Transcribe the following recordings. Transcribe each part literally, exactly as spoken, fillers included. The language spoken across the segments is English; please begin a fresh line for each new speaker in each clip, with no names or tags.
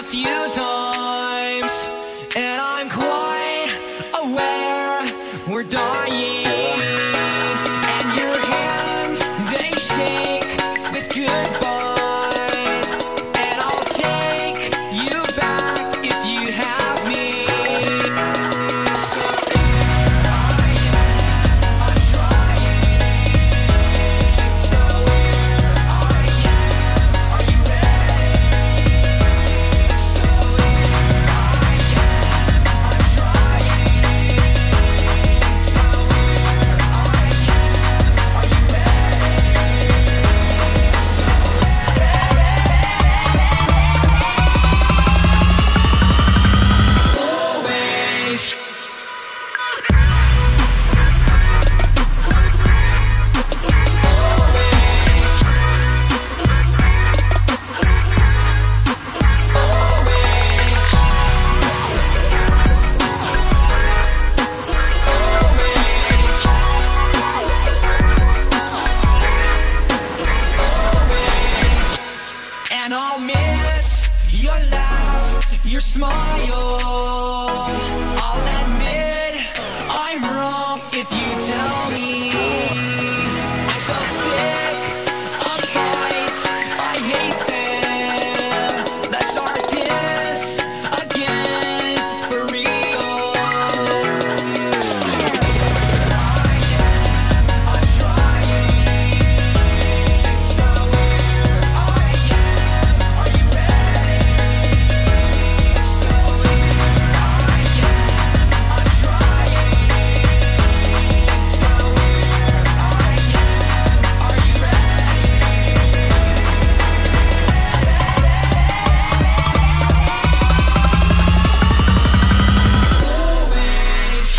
few times, and I'm quite aware we're dying. And your hands, they shake with goodbyes, and I'll take you back if you have me. So here I am, I'm trying. So here I am, are you ready? So here I am, I'm trying. So here I am, are you ready? Always. And I'll miss your laugh, your smile. I'll admit I'm wrong if you tell me. I'm so sick of fights, I hate them. Let's start this again for real. I am, I'm trying. So here I am, are you ready? So here I am, I'm trying. So here I am, are you ready? Always.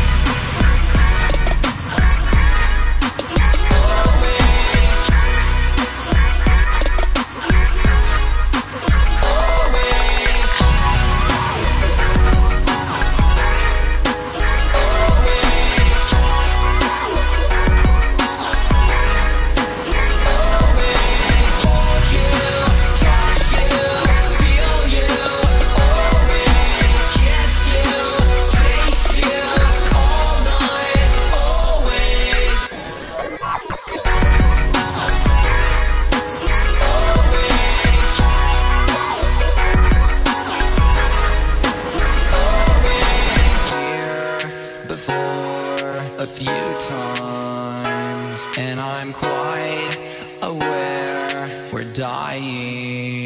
Before a few times, and I'm quite aware we're dying.